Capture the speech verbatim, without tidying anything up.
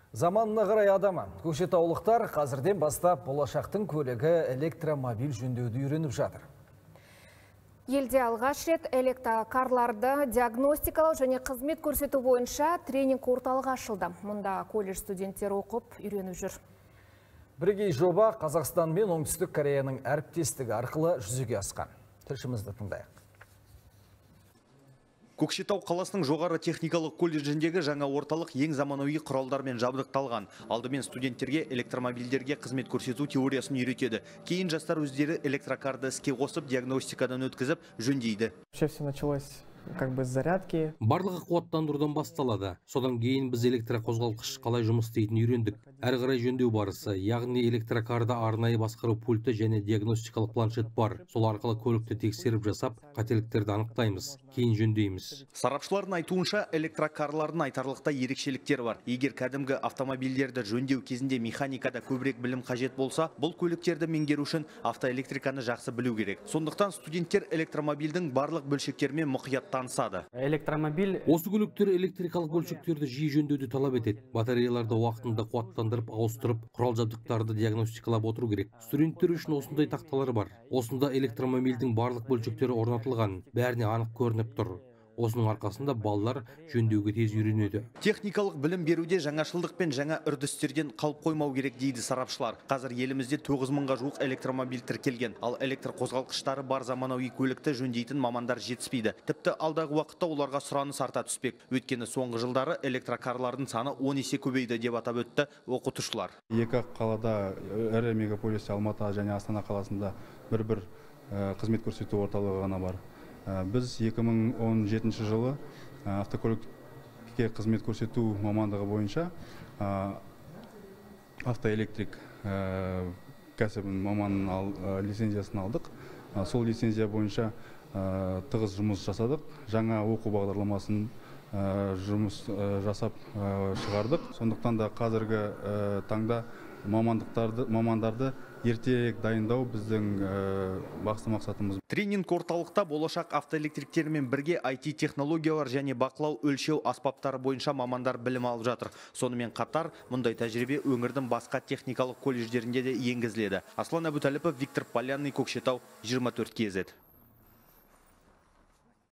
Заманына қарай адамы. Көкшетаулықтар қазірден бастап болашақтың көлігі электромобиль жөндеуді үйреніп жатыр. Елде алғаш рет электрокарларды диагностикалау және қызмет көрсету бойынша тренинг орталығы ашылды. Мұнда колледж студенттері оқып үйреніп жүр. Бірегей жоба Қазақстан мен Оңтүстік Кореяның әріптестігі арқылы жүзеге асқан. Тілшімізді тыңдайық. Көкшетау қаласының жоғары техникалық колледжіндегі жаңа орталық ең заманауи құралдармен жабдықталған. Алдымен студенттерге электромобильдерге қызмет көрсету теориясын үйретеді. Кейін жастар өздері электрокарды іске қосып, диагностикадан өткізіп, жөндейді. Все началось как бы с зарядки. Барлығы қуаттандырудан басталады. Содан кейін біз электрқозғалтқыш қалай жұмыс істейтінін үйрендік. Әрі қарай жөндеу барысы, яғни электрокарды арнайы басқару пульті және диагностикалық планшет бар. Сол арқылы көлікті тексеріп жасап, қателіктерді анықтаймыз, кейін жөндейміз. Сарапшылардың айтуынша, электрокарлардың айтарлықтай ерекшеліктері бар. Егер кәдімгі автомобильдерді жөндеу кезінде механикада көбірек білім қажет болса, бұл көліктерді меңгеру үшін автоэлектриканы жақсы білу керек. Сондықтан студенттер электромобильдің барлық бөлшектерімен мұқият танысады. Электромобиль Осы көліктер электрикалық бөлшектерді жиі жөндеуді талап етеді. Батареяларды уақытында қуаттандырып, ауыстырып, құрал жабдықтарды диагностикалап отыру керек. Студенттер үшін осындай тақталар бар. Осында электромобильдің барлық бөлшектері орнатылған, бәріне анық көрініп тұр. Осының арқасында балалар жөндеуге тез үйренеді. Техникалық білім беруде жаңашылдық пен жаңа үрдістерден қалып қоймау керек дейді сарапшылар. Қазір елімізде тоғыз мыңға жуық электромобиль тіркелген, ал электр қозғалтқыштары бар заманауи көлікті жөндейтін мамандар жетіспейді. Тіпті алдағы уақытта оларға сұраныс арта түспек. Өйткені соңғы жылдары электрокарлардың саны он есе көбейді деп атап өтті оқытушылар. Екі қалада, ірі мегаполисте Алматы және Астана қаласында бір-бір қызмет көрсету орталығы ғана бар. Біз екі мың он жетінші жылы автокөлікке қызмет көрсету мамандығы бойынша автоэлектрик кәсібін маманның лицензиясын алдық. Сол лицензия бойынша тығыз жұмыс жасадық. Жаңа оқу бағдарламасын жұмыс жасап шығардық. Сондықтан да қазіргі таңда мамандарды ертерек дайындау біздің басты мақсатымыз. Тренинг орталықта болашақ автоэлектриктермен бірге ай ти технологиялар және бақылау өлшеу аспаптары бойынша мамандар білім алып жатыр. Сонымен қатар, мұндай тәжірибе өңірдің басқа техникалық колледждерінде де енгізіледі. Аслан Әбутәліпов, Виктор Полянный, Көкшетау, жиырма төрт кей зет.